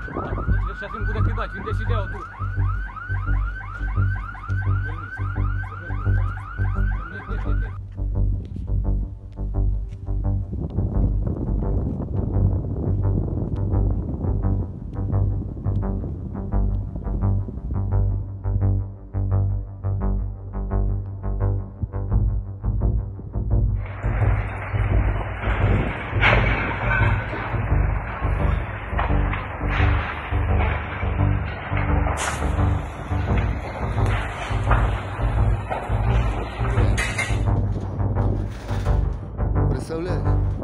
Și atunci bude cât baci, unde și de-au tu. Представляешь?